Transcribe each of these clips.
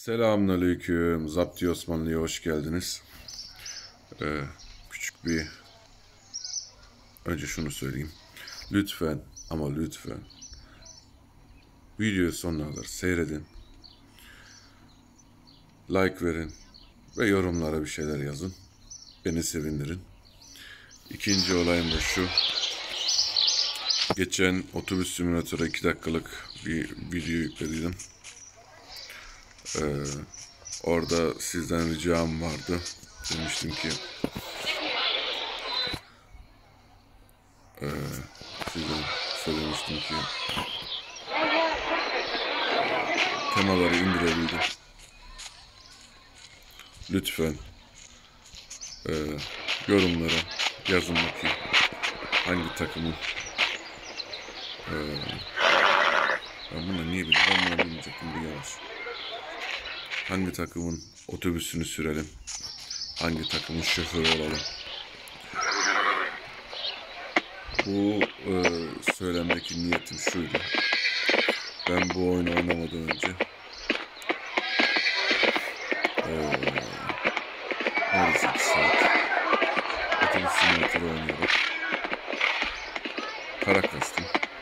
Selamünaleyküm. Zapti Osmanlı'ya hoş geldiniz. Küçük bir önce şunu söyleyeyim. Lütfen ama lütfen videoyu sonuna kadar seyredin. Like verin ve yorumlara bir şeyler yazın. Beni sevindirin. İkinci olayım da şu. Geçen otobüs simülatörü 2 dakikalık bir video yükledim. Orada sizden ricam vardı. Demiştim ki sizden söylemiştim ki temaları indirebildim. Lütfen yorumlara yazın bakayım hangi takımın ben bunu niye bildim? Ben bunu bilmeyecektim, bu yavaş. Hangi takımın otobüsünü sürelim? Hangi takımın şoförü olalım? Bu söylemdeki niyetim şuydu. Ben bu oyunu oynamadan önce neredeyse 2 saat otobüs simülatörü oynayarak para kastım.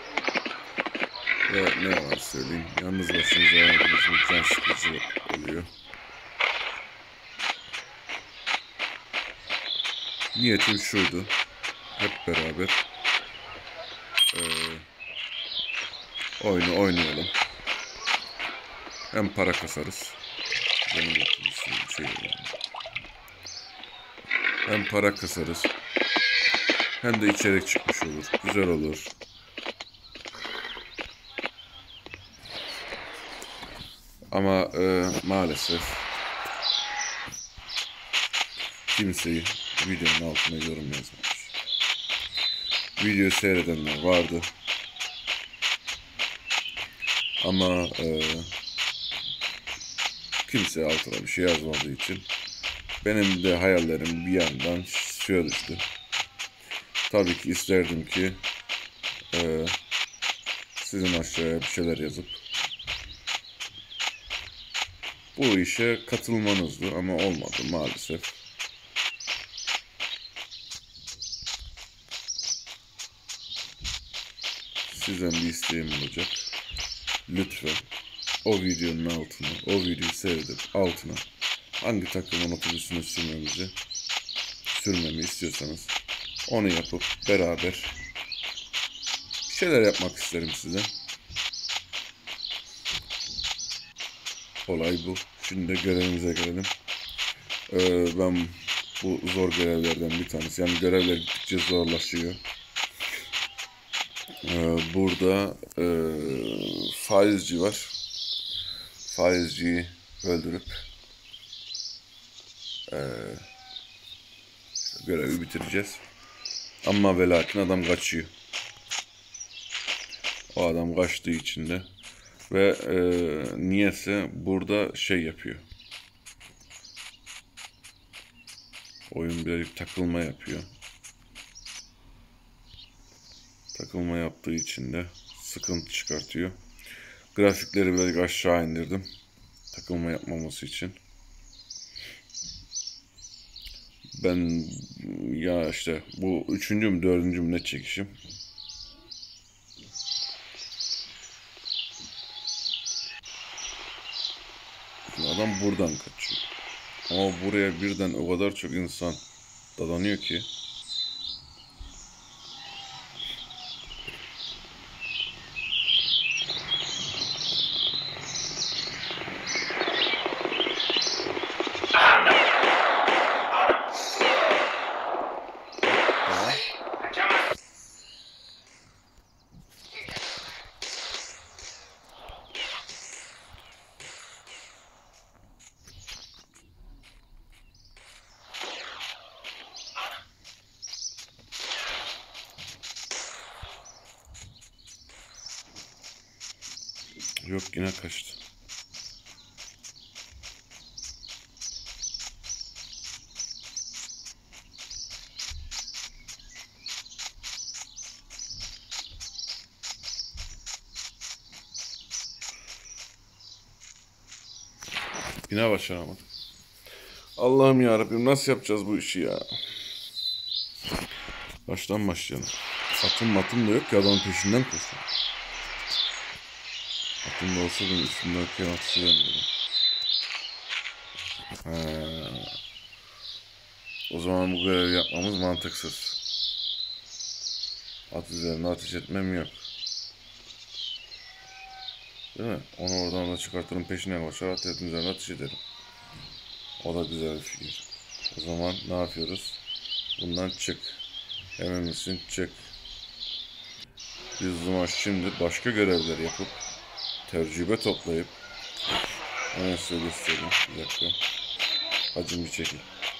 Ve ne yalan söyleyeyim, yalnız başınıza oynadığınız mı can sıkıcı oluyor. Niyetim şuydu, hep beraber oyunu oynayalım. Hem para kasarız. Hem para kasarız. Hem de içerik çıkmış olur. Güzel olur. Ama maalesef kimseyi videonun altına yorum yazmamış. Videoyu seyredenler vardı. Ama kimse altına bir şey yazmadığı için benim de hayallerim bir yandan suya düştü. Tabii ki isterdim ki sizin aşağıya bir şeyler yazıp bu işe katılmanızdı ama olmadı maalesef. Sizden bir isteğim olacak. Lütfen o videonun altına, o videoyu seyredip altına hangi takımın otobüsünü sürmemi istiyorsanız onu yapıp beraber bir şeyler yapmak isterim size. Olay bu. Şimdi de görevimize gelelim. Ben bu zor görevlerden bir tanesi. Yani görevler gittikçe zorlaşıyor. Burada faizci var. Faizciyi öldürüp görevi bitireceğiz. Ama ve lakin adam kaçıyor. O adam kaçtığı için de ve niyeyse burada şey yapıyor. Oyun birazcık takılma yapıyor. Takılma yaptığı için de sıkıntı çıkartıyor. Grafikleri birazcık aşağı indirdim. Takılma yapmaması için. Ben ya işte bu 3. mü 4. mü ne çekişim. Adam buradan kaçıyor. Ama buraya birden o kadar çok insan dadanıyor ki. Yok, yine kaçtı. Yine başaramadık. Allah'ım yarabbim, nasıl yapacağız bu işi ya? Baştan başlayalım. Atım da yok ki, adamın peşinden koşuyor. Atım da olsa benim üstümdeki atışı vermiyorum. O zaman bu görevi yapmamız mantıksız. At üzerine ateş etmem yok. Değil mi? Onu oradan da çıkartırım, peşine koşar, atın üzerine ateş ederim. O da güzel bir fikir. O zaman ne yapıyoruz? Bundan çık. Emin misin? Çık. Biz o zaman şimdi başka görevler yapıp tecrübe toplayıp hemen size göstereyim. Bir dakika. Hacım bir çekil.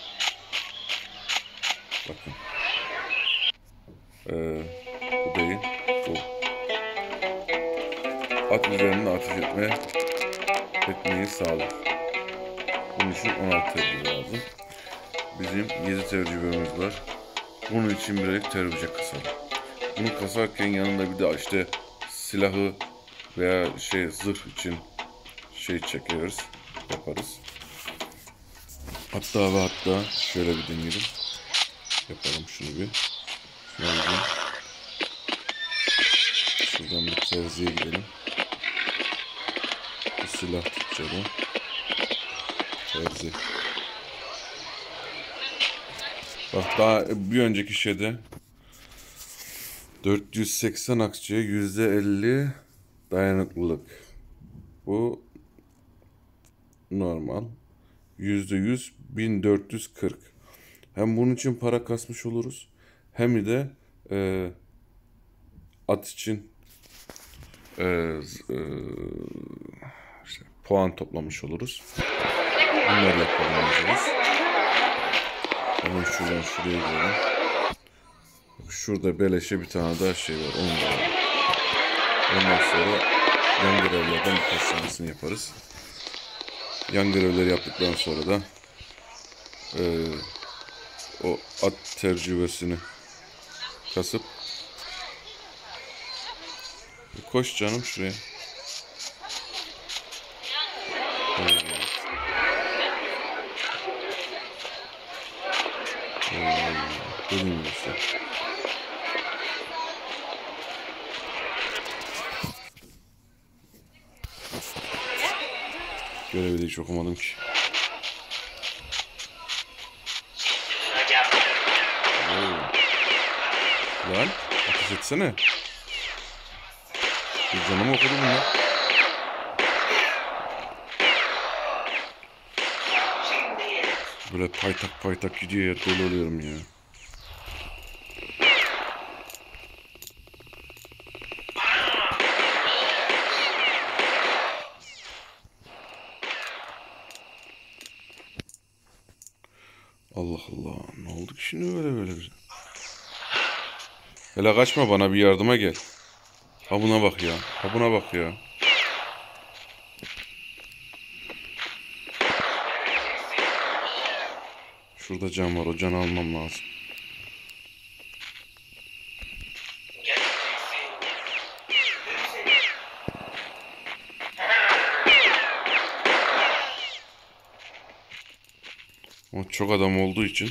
Bakın. Bu değil. Bu. At üzerinde ateş etmeyi sağlar. Bunun için 16 tecrübe lazım. Bizim 7 tecrübemiz var. Bunun için birazcık tecrübe kasalım. Bunu kasarken yanında bir de işte silahı veya zırh için çekeriz, yaparız. Hatta şöyle bir deneyelim. Yapalım şunu bir. Şuradan bir terziye gidelim. Bir silah tutacağım. Terzi. Bak, daha bir önceki şeyde 480 akçeye %50 dayanıklılık. Bu normal. %100 1440. Hem bunun için para kasmış oluruz, hem de at için puan toplamış oluruz. Bunları yapalım. Hemen şuradan şuraya gidelim. Şurada beleşe bir tane daha var. Onu da alalım. Ondan sonra yan görevlerden birkaç tanesini yaparız. Yan görevleri yaptıktan sonra da o at tecrübesini kasıp koş canım şuraya. Dedim işte. Görevi de hiç okumadım ki. Lan ateş etsene. Bir canım okudu bunu. Böyle paytak gidiyor ya, deli oluyorum ya. Allah Allah, ne oldu ki şimdi böyle bir. Hele kaçma, bana bir yardıma gel. Ha buna bak ya. Ha buna bak ya. Şurada can var. O canı almam lazım. O çok adam olduğu için.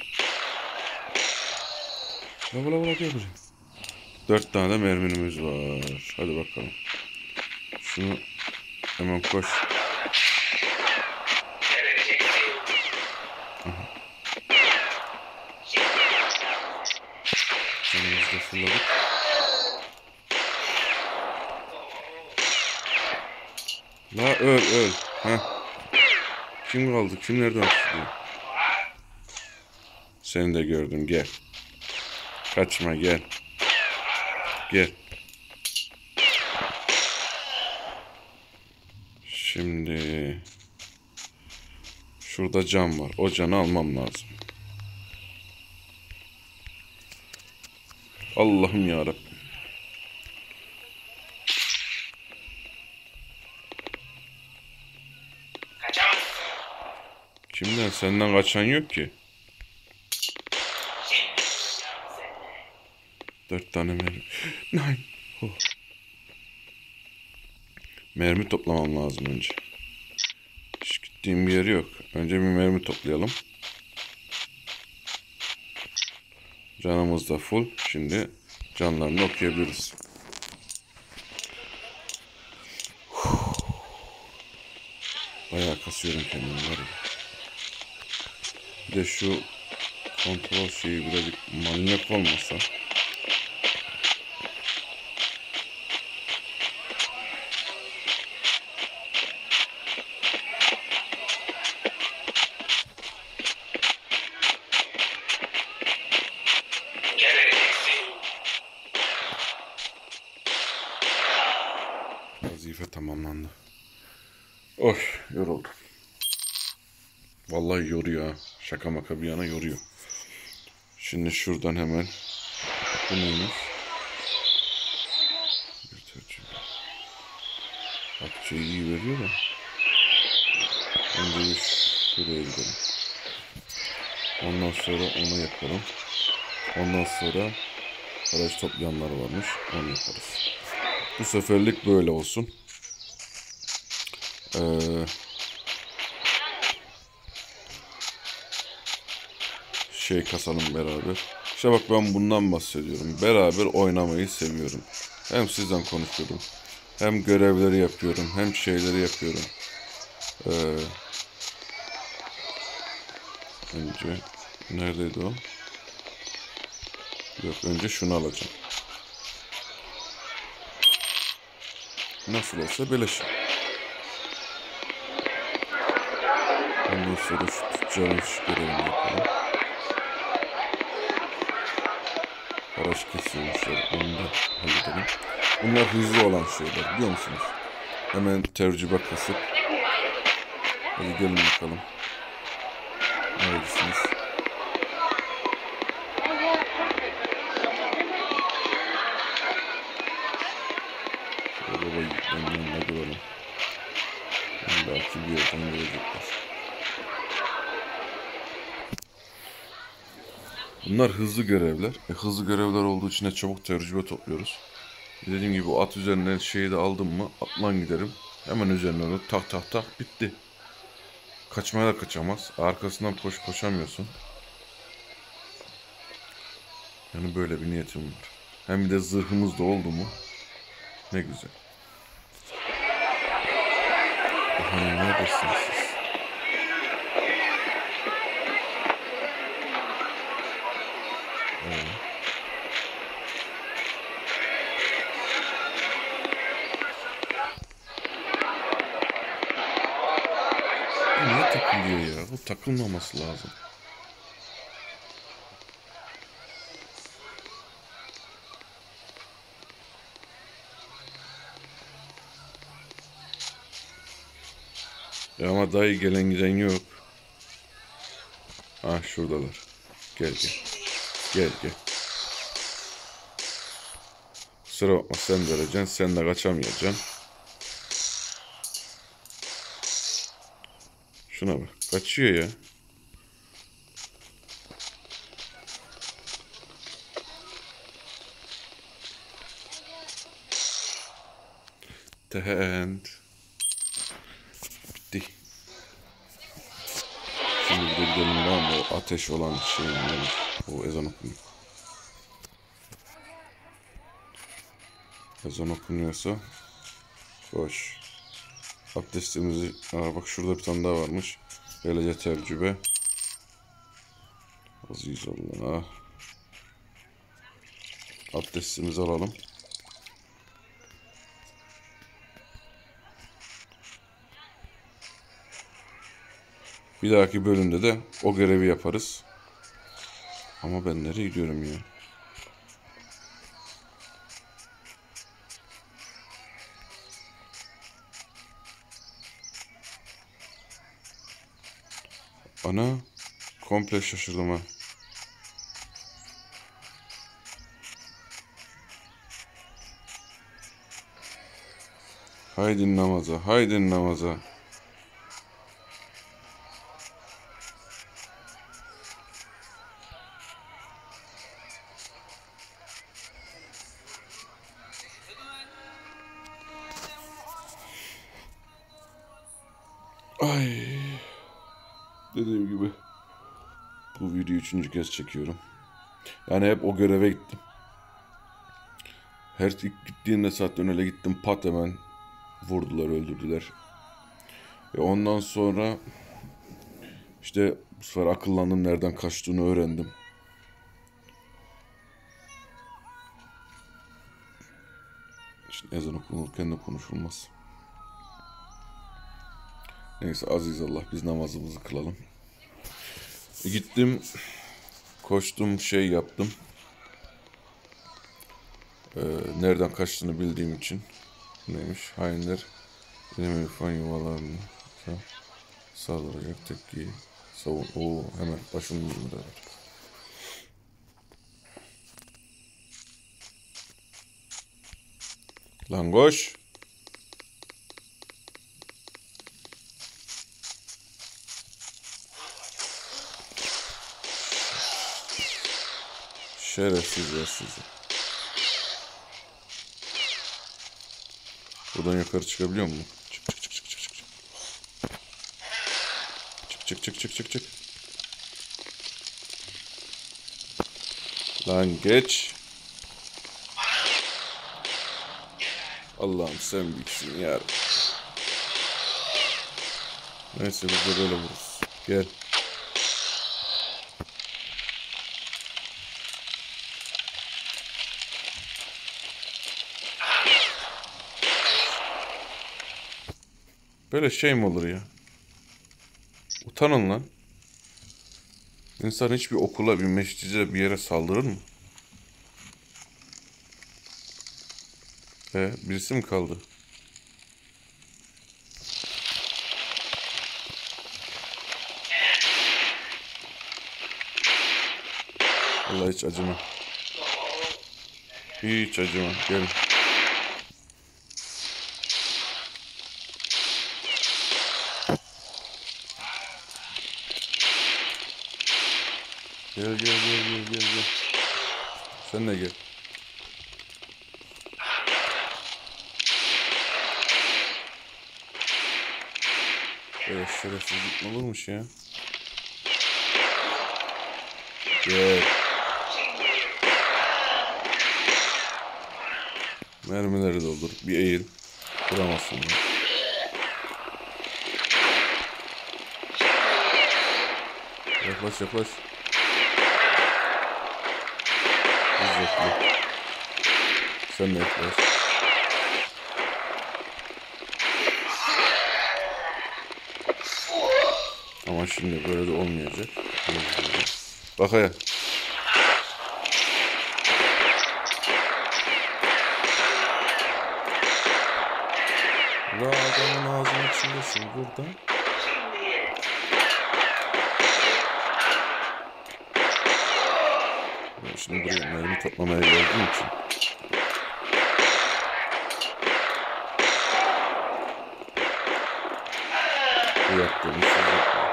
Bula gel buraya. 4 tane de mermimiz var. Hadi bakalım. Şunu hemen koş. Canımızı da fırladık. La öl. Heh. Kim kaldı? Kim nereden tutuyor? Seni de gördüm, gel. Kaçma, gel. Gel. Şimdi şurada can var. O canı almam lazım. Allah'ım yarabbim. Kimden? Senden kaçan yok ki. 4 tane mermi. Nein. Oh. Mermi toplamam lazım önce. gittiğim bir yeri yok. Önce bir mermi toplayalım. Canımız da full. Şimdi canlarını okuyabiliriz. Bayağı kasıyorum kendimi var ya. Bir de şu kontrol şeyi birazcık manyak olmasa. Vazife tamamlandı. Oy, yoruldum. Vallahi yoruyor ha. Şaka maka bir yana yoruyor. Şimdi şuradan hemen bu neymiş? Akçeyi iyi veriyor da. Önce bir şuraya gidelim. Ondan sonra onu yapalım. Ondan sonra araç toplayanlar varmış. Onu yaparız. Bu seferlik böyle olsun. Şey kasalım beraber. İşte bak ben bundan bahsediyorum. Beraber oynamayı seviyorum. Hem sizden konuşuyorum. Hem görevleri yapıyorum. Hem şeyleri yapıyorum. Önce neredeydi o? Yok, önce şunu alacağım. Nasıl olsa beleş. Ondan sonra şu tüccarın şu görevini yapalım. Araç kesiyormuşlar. Onu da halledelim. Bunlar hızlı olan şeyler, biliyor musunuz? Hemen tecrübe kasıp. Hadi gelin bakalım. Neredesiniz? Şöyle ben yanına duralım. Belki bir yerden gelecekler. Bunlar hızlı görevler. Hızlı görevler olduğu için de çabuk tecrübe topluyoruz. Dediğim gibi o at üzerine şeyi de aldım mı atlan giderim. Hemen üzerine onu tak tak tak bitti. Kaçmaya da kaçamaz. Arkasından koşamıyorsun. Yani böyle bir niyetim var. Hem bir de zırhımız da oldu mu ne güzel. Hani neredesiniz siz? Niye takılıyor ya? Bu takılmaması lazım. Ya ama dayı gelen giden yok. Ah şuradalar. Gel gel. Gel gel. Kusura bakma sen de öleceksin. Sen de kaçamayacaksın. Şuna bak. Kaçıyor ya. The end. Bitti. Şimdi bir de gidelim var mı? O ateş olan şeyin nedir? O ezan okunuyor. Ezan okunuyorsa koş. Abdestimizi... Aa, bak şurada bir tane daha varmış. Böylece tecrübe. Aziz Allah. Abdestimizi alalım. Bir dahaki bölümde de o görevi yaparız. Ama ben nereye gidiyorum ya? Ana komple şaşırdım ha. Haydi namaza, haydi namaza. Ay. Dediğim gibi bu videoyu 3. kez çekiyorum. Yani hep o göreve gittim. Her ilk gittiğimde zaten öyle gittim, pat hemen vurdular, öldürdüler. Ve ondan sonra işte bu sefer akıllandım, nereden kaçtığını öğrendim. İşte ezan okunurken de konuşulmaz. Neyse, aziz Allah, biz namazımızı kılalım. Gittim, koştum, şey yaptım. Nereden kaçtığını bildiğim için. Neymiş? Hainler benim irfan yuvalarını saldıracak tepkiyi savun. Oo, hemen başımın ucunda. Lan koş. Şerefsizler sizi. Buradan yukarı çıkabiliyor mu? Çık çık çık çık çık çık. Çık çık çık çık çık. Lan geç. Allah'ım sen büyüksün ya. Neyse, biz de böyle vururuz. Gel. Böyle şey mi olur ya? Utanın lan. İnsan hiçbir okula, bir mescide, bir yere saldırır mı? Birisi mi kaldı? Allah, hiç acıma. Hiç acıma. Gel. Gel. Sen de gel. Evet, şerefsizlik mi olurmuş ya? Gel. Mermileri doldur. Bir eğil. Vuramazsın ya. Yaklaş. İzzetli. Sen de yaklaş. Ama şimdi böyle de olmayacak. Bak ya. Ve adamın ağzının içindesin burada. Ben şimdi buraya mermi toplamaya geldiğim için. Bu yaptığımı siz yapmayın.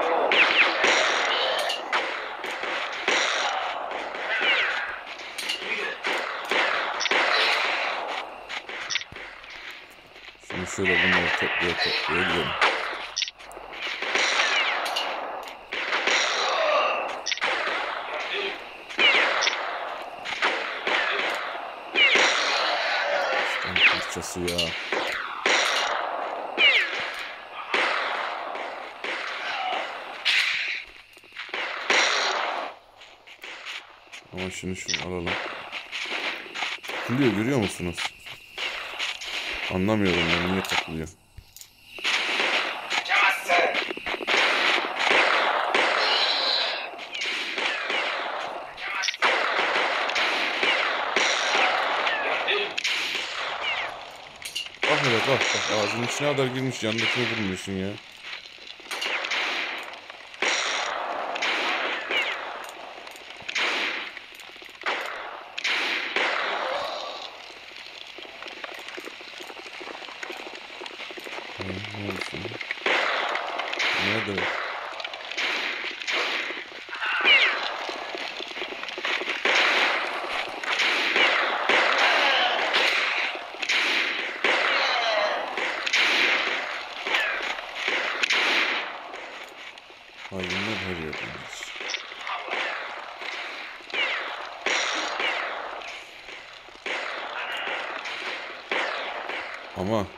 Şimdi şöyle bunları toplaya gidelim. Parçası ya. Ama şimdi şunu alalım. Takılıyor, görüyor musunuz? Anlamıyorum ben, niye takılıyor. Bak hele, bak ağzının içine kadar girmiş, yanındakine vurmuyorsun ya. Neredesin? Nerede? Hayvanlar her yerden gelir. Ama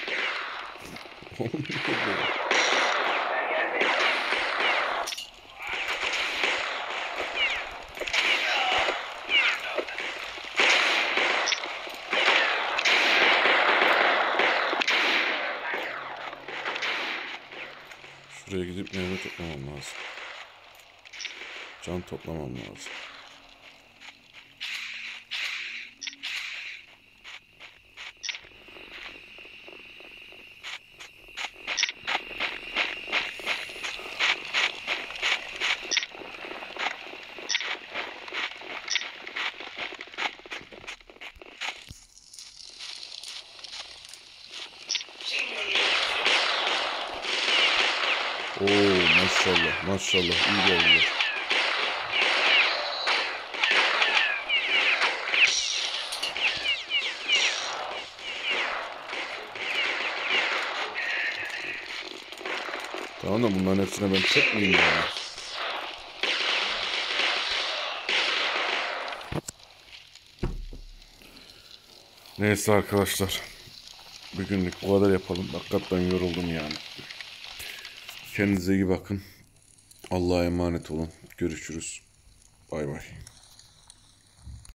şuraya gidip meyve toplamam lazım. Can toplamam lazım. Oo, maşallah maşallah iyi geldiler. Tamam da bunların hepsine ben tek miyim ya? Neyse arkadaşlar. Bugünlük bu kadar yapalım. Hakikaten yoruldum yani. Kendinize iyi bakın. Allah'a emanet olun. Görüşürüz. Bay bay.